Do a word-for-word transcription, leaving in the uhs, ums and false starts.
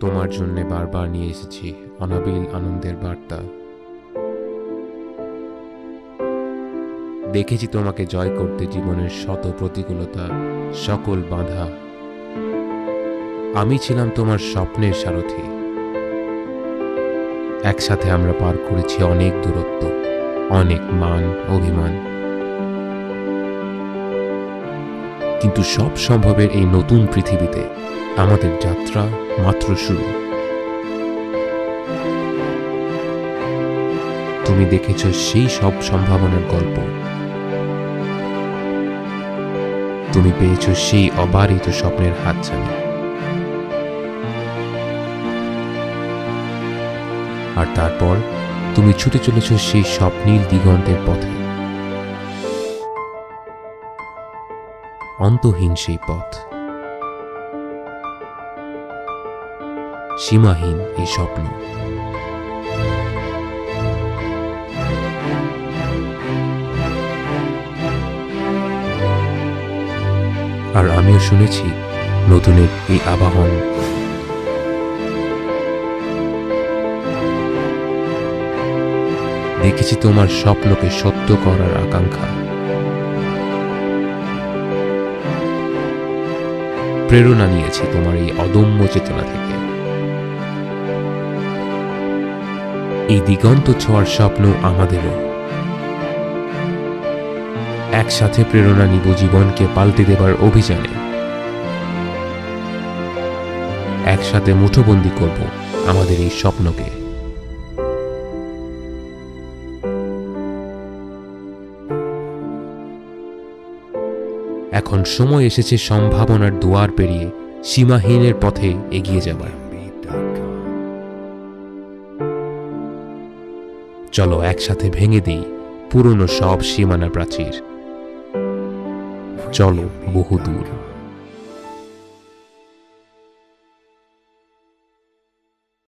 তোমার জন্য বারবার নিয়ে এসেছি অনাবিল আনন্দের বার্তা। দেখেছি তোমাকে জয় করতে জীবনের শত প্রতিকূলতা, সকল বাধা। আমি ছিলাম তোমার স্বপ্নের সারথি। একসাথে আমরা পার করেছি অনেক দূরত্ব, অনেক মান অভিমান। কিন্তু সব সম্ভবের এই নতুন পৃথিবীতে আমাদের যাত্রা মাত্র শুরু। তুমি দেখেছ সেই সব সম্ভাবনার গল্প, তুমি পেয়েছ সেই অবারিত স্বপ্নের হাতছানি। আর তারপর তুমি ছুটে চলেছ সেই স্বপ্নীল দিগন্তের পথে, অন্তহীন সেই পথ, সীমাহীন এই স্বপ্ন। আর আমিও শুনেছি নতুনের এই আবাহন। দেখেছি তোমার স্বপ্নকে সত্য করার আকাঙ্ক্ষা। প্রেরণা নিয়েছি তোমার এই অদম্য চেতনা থেকে। এই দিগন্ত ছোঁয়ার স্বপ্ন আমাদেরও। একসাথে প্রেরণা নিব জীবনকে পাল্টে দেবার অভিযানে। একসাথে মুঠোবন্দি করব আমাদের এই স্বপ্নকে। এখন সময় এসেছে সম্ভাবনার দুয়ার পেরিয়ে সীমাহীনের পথে এগিয়ে যাবার। চলো একসাথে ভেঙে দেই পুরনো সব সীমানা প্রাচীর। চলো বহুদূর।